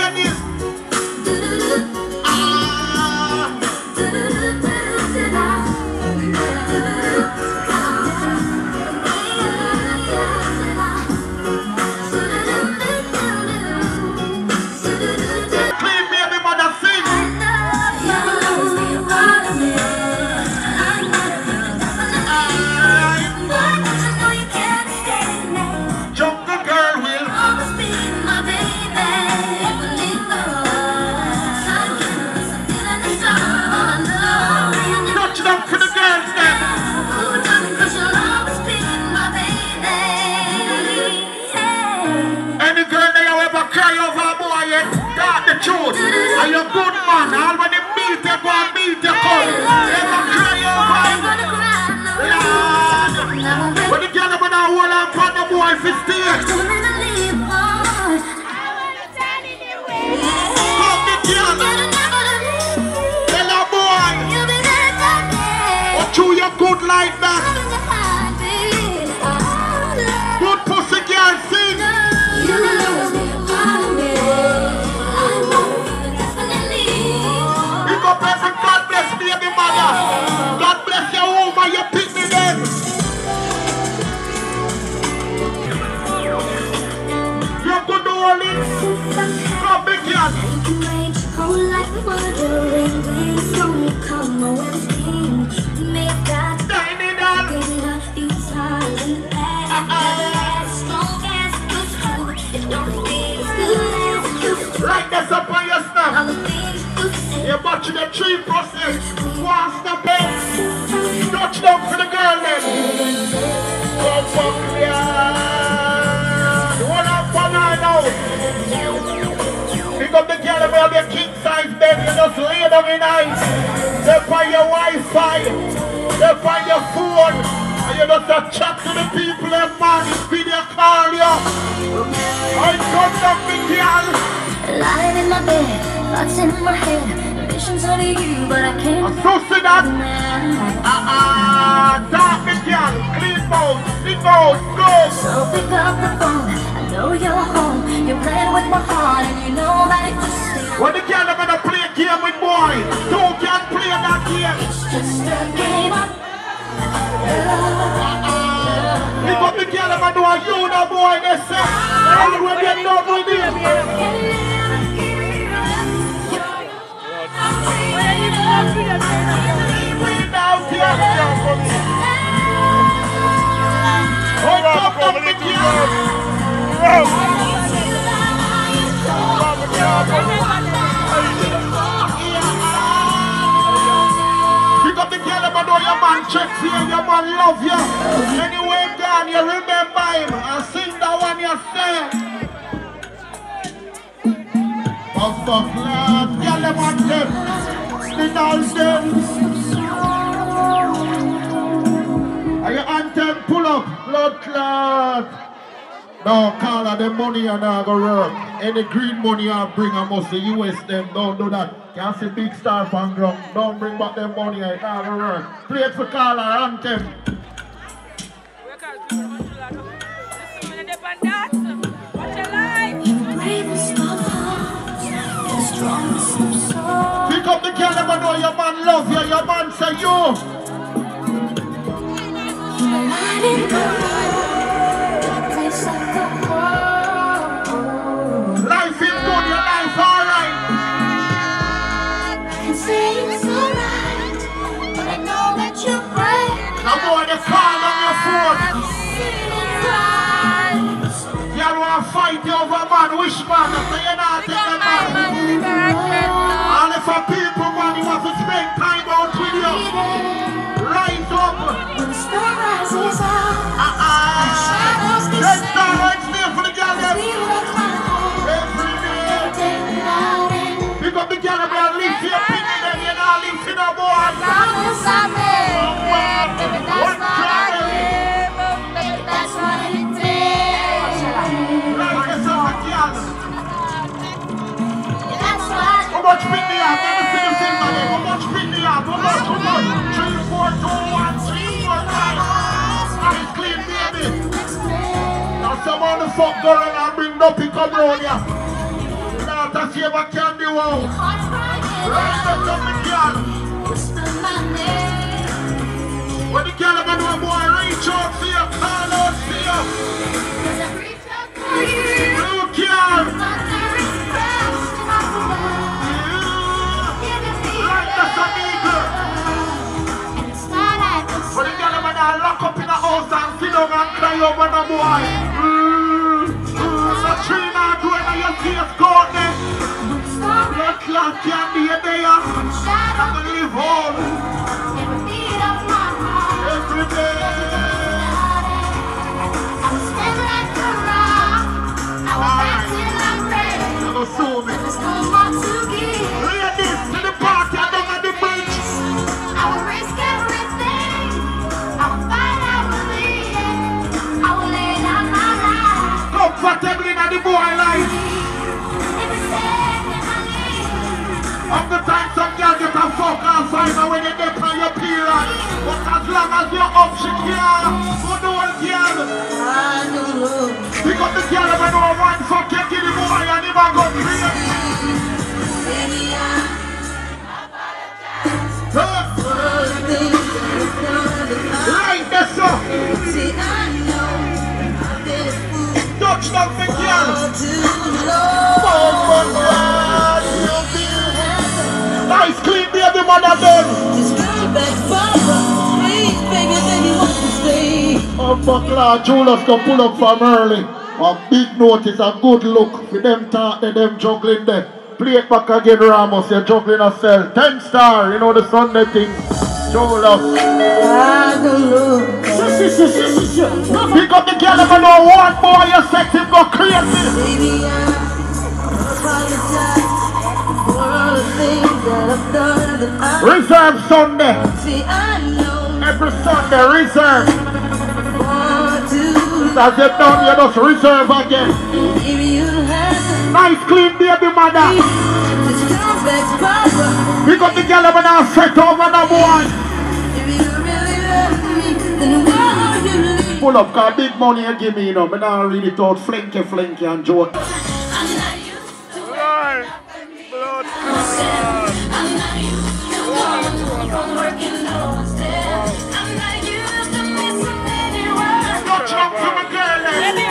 ladies. Clean baby mother sing. Jungle girl will always be my baby. Touch them for the girls then. Any girl that you ever cry over a boy yet, that's the truth. Are you a good man? All when you meet you, go and meet your cousin. Ever cry over him? Lord. When the girl ever now hold on for the boy for stage. Come the girl. Tell a boy. What you your good life back? Good pussy girl sing. Big up every God bless baby mother. God bless your woman, you pick me then. You're good to hold it. Come big girl. Tiny doll. Like this up on your stuff. You're watching the tree process. One step in. Touch down for the girl then. Come fuck yeah. One up one eye now. Pick up the girl and we'll be a king size bed. You just lay down in ice. They find your Wi-Fi. They find your phone. And you just chat to the people and man. Video call you. I got the big girl. Lying in my bed, thoughts in my head, visions of you, but I can't. I'm so sick that. Dark big girl, clean mouth, big mouth, go. So pick up the phone, I know you're home. You're playing with my heart, and you know that it's just. When the girl are gonna play a game with boy, two can't play that game. It's just a game of Pick up the girl and do a you the boy, they say. All when they know with him. Pick up the girl and do your man checks you, your man love you. Anyway, God, you remember him and sing that one you say. Puff up, love, girl, them on them. Spin all them. Are your anthem pull up, blood clot? No, call her the money and I go work. Any green money I bring, I must the US them. Don't do that. Can't see big star from ground. Don't bring back them money, I go work. Play it for call her anthem. Pick up the girl, never know your man love you, your man say you. Life is good, your life alright. I can say it's alright, but I know that you're right. Now boy, they call on your phone. You want to fight over man, which man? So you're not taking man. And if a people man, you want to spend time out with you. Rise up. When the sun rises up, Let's start right there for the girl. Every day. Pick up the girl and lift your opinion and you're not lifting a boy. promise I made, baby, that's what I give, baby, that's what it takes. Like yourself a girl. That's what. How much pick me up? Let me see you sing my name. How much pick me up? How much? 3, 4, 2, 1, 3, 4, 5. I'm clean, baby. Now someone the fuck girl and bring no pick up round here. Now that's save a candy wow. Heart's crying. Right up to the girl. Whisper my name. When the girl ever know boy, reach out to you, call out to you. 'Cause I reached out for you. Blue girl. My nerves crashed and I Like the sun eagle. and it's not at the When the girl ever now lock up in the house and sit down and cry over the boy. The tree now growing on your face, Courtney. Blood clot candy in there. I'm gonna live home every beat of my heart. every day. I was standing like a rock. I was acting like rain. You're gonna sue me. There's no more to give. Ladies to the party, I don't at the bridge. I would risk everything. I would fight, I would lead. I would lay down my life. Comfortably in the boy life. Every second I need. Of the time some girl get a fuck outside and when you get on your period. But as long as you're up, she can't. Who know what girl? Pick up the girl and know one fuck you kill the boy and never go crazy. Right there, sir. Touchdown the girl. Nice clean baby mother then. Oh fuck Lord, Julius go pull up from early. A big notice, a good look. For them talk, them juggling there. Play it back again, Ramos, you're juggling a cell. 10 star, you know the Sunday thing. Julius. Pick up the girl if I know one boy, you sex him go crazy. Baby, I apologize for all the things that I've done that I Reserve Sunday. see. I know Every Sunday, reserve. want to. As you done, you just reserve again. Maybe you don't have to. Nice clean baby mother. Just come back to Papa. Pick up the girl if I now set over the boy. If you really love me, then why would you leave? Pull up, cause big money you give me, you know. But now read it out, flinky and joke. Touch up to my girl,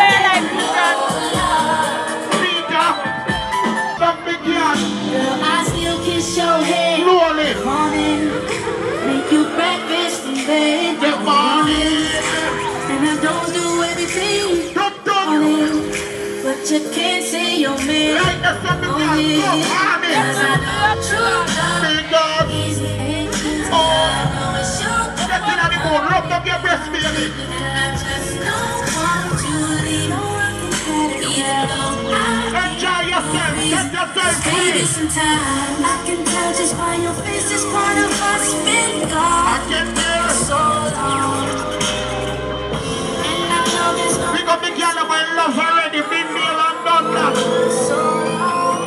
Peter. Some big yard. Girl, I still kiss your head. Slowly. Morning, make you breakfast in bed. Good morning. And I don't do everything Dum. but you can't say you're man. Like the sun, big yard. Good morning. Cause I know true love Big dog. is the angels. Oh. I know it's your Get in on the moon. Rub up your breast, baby. and I just don't want to leave. No one can have it. Even though I Enjoy yourself. Get yourself Baby, free. sometimes I can tell just by your face this part of us been I gone get there. so long. And I know there's no Pick up the girl of my love already. Been there and done that. so long.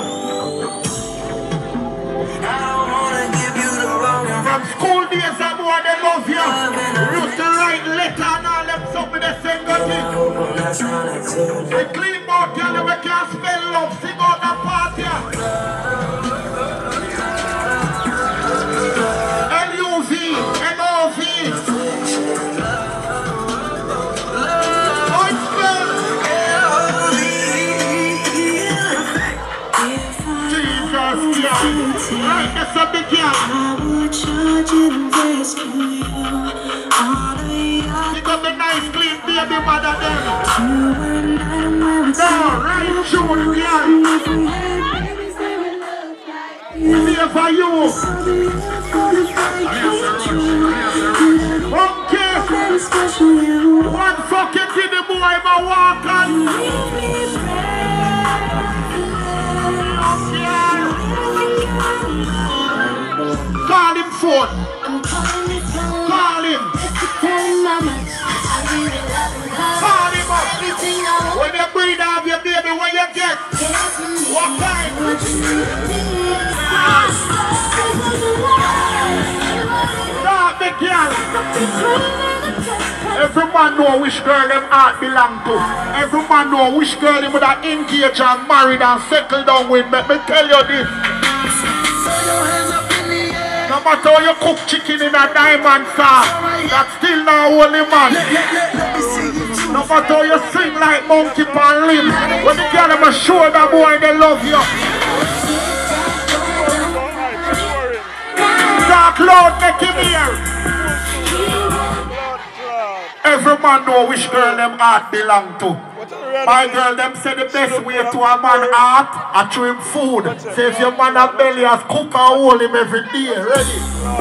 From school days, I boy, they love you. Used to write letter and all them something they sing on it. They clean out, girl, we can't spell love. Sing out the party. L-U-V, M-O-V. Oh, it's spell. Jesus, yeah. Right, that's a big girl. I would charge it and rescue you. All the yachts Pick up the nice, clean baby mother there. you and I don't ever see. No, right, sure, girl. If we had babies, they would look like you. We're here for you. So beautiful, the very true. Okay. Very special, you. One fucking kid, the boy, my walk on. Leave me Call him phone. I'm calling it phone. Call him. Just to tell him how much I really love her. Call him up. Everything I want. When you breathe out your baby, when you get. Get from me. What time? What you need. Start the girl. Every man know which girl them heart belong to. Every man know which girl him would have engaged and married and settled down with. Let me tell you this. No matter how you cook chicken in a diamond sauce, that's still not holy man. No matter how you sing like monkey pan limb, when the girl them show that boy they love you. Dark Lord make him hear. Every man know which girl them heart belong to. My girl them say the best way to a man heart are through him food. Say if your man a belly has cook and hold him every day. Ready?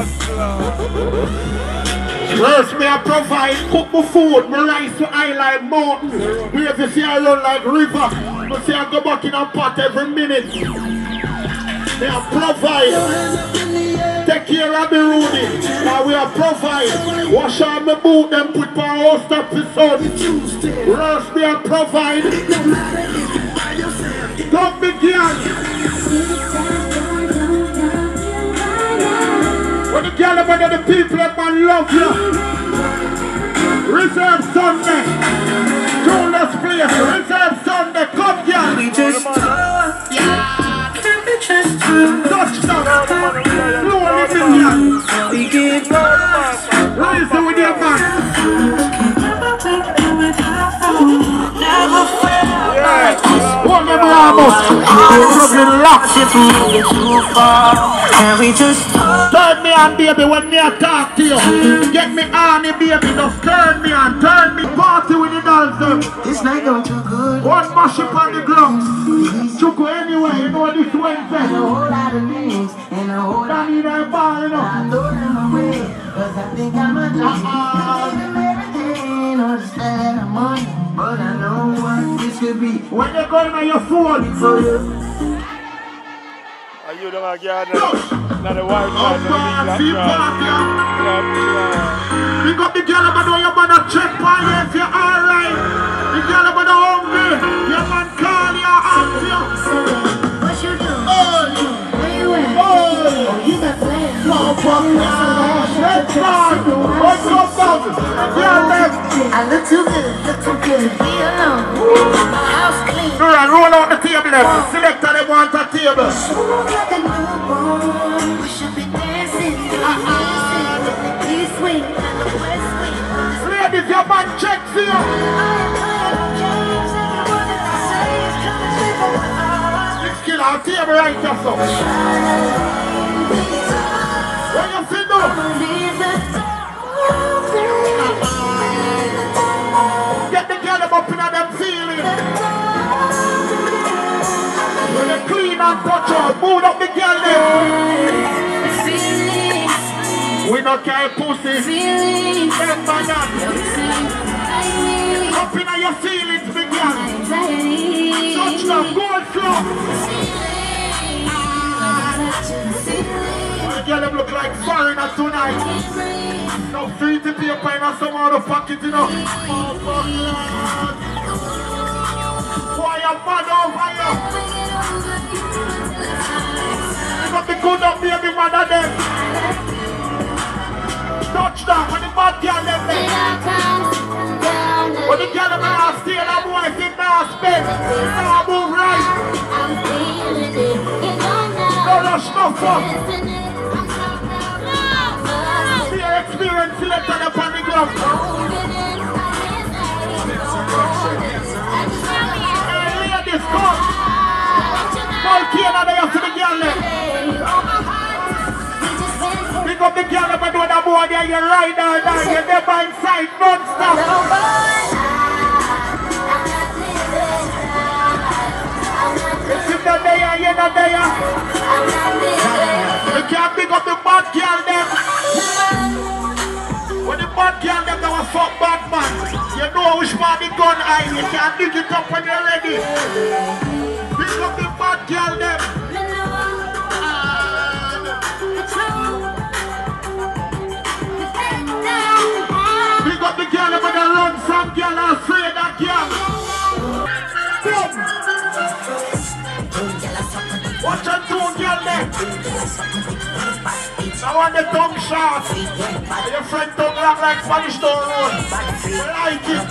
First me a provide, cook my food, my rice to I like mountain. We have to see I run like river. Me see I go back in a pot every minute. Me a provide. Take care of the Rudy. Now we are provide. Wash out my boot and put my house up the sun. Roast me and provide. Don't begin. When the girl about the people that man love you. Reserve Sunday. Jonas place. Reserve Sunday. Come girl. We just talk. Can we just talk? Touchdown. Slowly begin. We get lost. Rise with your man. Never felt One of them locked if we get too far. Can we just talk? Turn me on, baby, when me I talk to you. Get me on, baby, just turn me on. Turn me, party with the dancer. This night going too good. One mash up on the ground. Chuku anyway, you know this Wednesday. A whole lot of things and a whole lot. I need a bar, you know. I throw them away, cause I think I'm a dream. Everything, understand I'm on it, but I know what this could be. When they go in your phone. For you. Are you the man garden? Not the wild man, the party, big party. black Pick up the girl about know your mother check for you if you're alright. The girl about the hungry, your man call you, ask you. What you do? Oh, Where you at? oh, You got plans. no fuck, let's start. What's up, girl, left. I look too good to be alone. House clean. Roll out the table left. Select how they want a table. Smooth like a newborn. We should be dancing. East wing and the west wing. Ladies, your man check for you. Let's kill our table right here, so. What you see now? Get the girl up in them feeling. When you clean and touch her, move up the girl there. We not carry pussy. Them man up in your feelings, big girl. Touch them, go and slow. The girl them look like foreigner tonight. No free to paper in some other pocket, you know. Oh, fuck, Lord. Why you mad over here? You got the good up baby mother them. Touchdown when the bad girl them there. When the girl them are steal a boy, if now spend, now move right. No rush, no fuck. See your experience selected upon the ground. Hey, ladies, come. Volcano, they have to the girl there. Pick up the girl up and do the boy there, you ride or die, you're there by inside, non-stop. If you're not there, you're not there. You can't pick up the bad girl there. When the bad girl them now a fuck bad man, you know which man the gun eye, you can't dig it up when you're ready. Pick up the bad girl them. Pick up the girl them when they run, some girl are afraid that girl. Watch your two girl there. I want the tongue shot. Your friend tongue long like Spanish Town Road. I like it.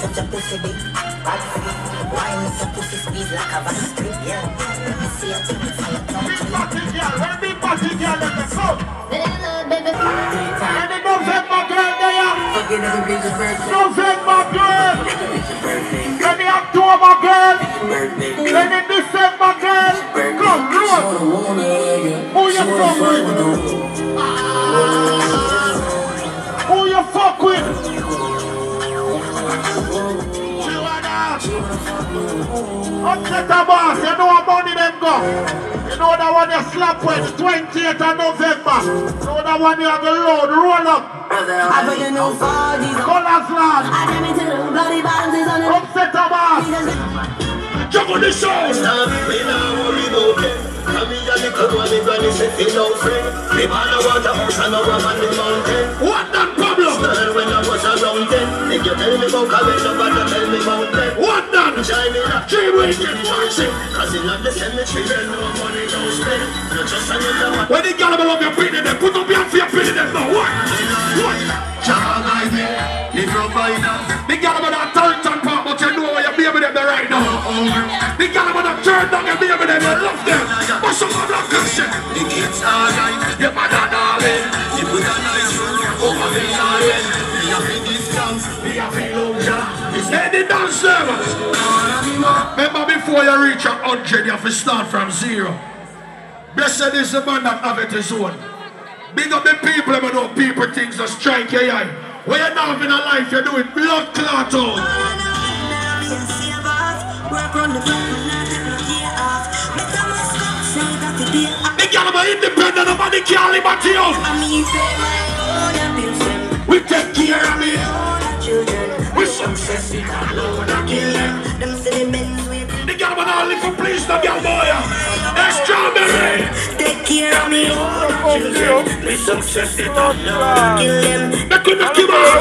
Big party girl. Where big party girl let us go? And the November girl there. November girl. And the October girl. And the December girl. Come, Lord. Who you fuck with? Who you fuck with? Upset the boss, you know how money them go. You know that one you slap with 28th of November. You know that one you have the road, roll up. Colors land. Upset the boss. Juggle the show. What that problem? What that? When the gallop of your breathing, they put up your fear breathing them now. What? The gallop of that turn part, but you know you're being with them right now. The gallop of that turn down, you're being with them, you love them. But some of them question. The kids are like, you're mad at darling. You put a nice room over the island. We have been this dance, we have been over. Hey, the dance servers. Remember before you reach 100, you have to start from 0. Blessed is the man that have it his own. Big up the people, but no people things that strike your eye. When you're not having a life, you do it blood clot out. The girl are independent, nobody can't live at you. We take care of me. We success it alone, I kill them. The girl are not live for please, the girl boy. That's strawberry. Take care of me. We success it alone, I kill them. They couldn't give up.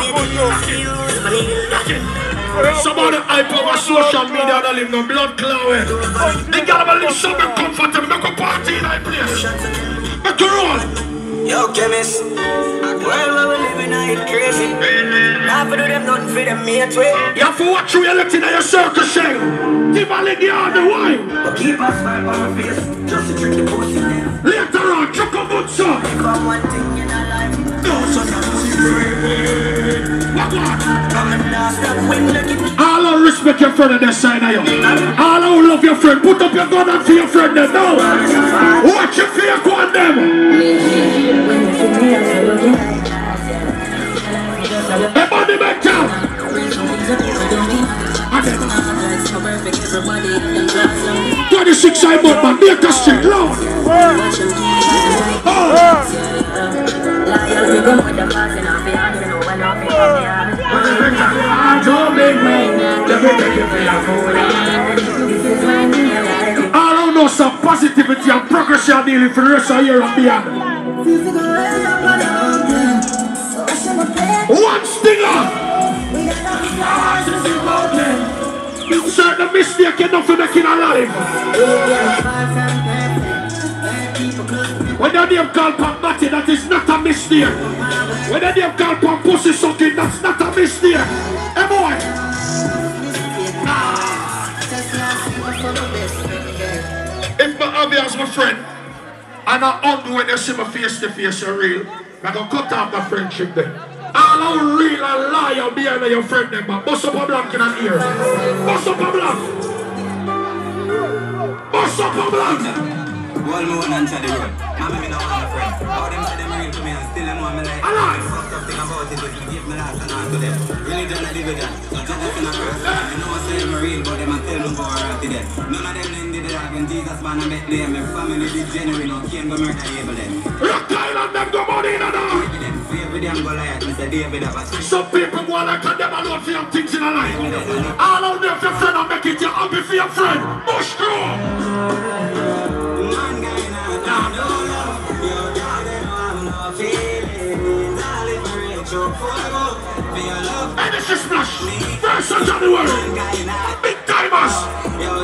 Somebody hype over social media and live no blood cloud. They gotta live somewhere comfortable, make a party in that place. Make a roll. Yo, chemist. Well, we living in crazy. Now for them nothing for them mates way. You have to watch who you're looking at your circle shell. Give a leg the other way. But keep a smile on my face, just to trick the pussy there. Later on, chuck a good song. Become one thing in our life. No, such a pussy free. What? All I respect your friend on the side of you. All I love your friend. Put up your gun and for your friend then. No. Watch your fear go on them. Everybody back down. 26 I bought man. Make a street Lord. I don't know some positivity and progression dealing for the rest of the year and beyond. One stinger! Certain mistake enough to make it alive. When the name called Pop Matty, that is not a mistake. When the name called Pop Pussy Sucking, that's not a mistake. Hey boy! If my obvious my friend, and I undo when you see my face to face, you're real, I'm going to cut off the friendship then. All out real and liar behind your friend them, but bust up a blank in an ear. Bust up a blank. Bust up a blank. One more and answer the road. Mama, me not want a friend. All them say them real to me and still them want me like. The fucked up thing about it is me give me last and on to them. Religion and dividend. Not just in a curse. You know I say them real, but them a tell me for her to them. None of them then did it when Jesus man I met them. My family did genuine, no came go murder evil them. Rock Island them go money in and out. Some people go like them alone for your things in a life. All out there for your friend and make it you happy for your friend. Push through. And this is Splash. First of January. Big timers.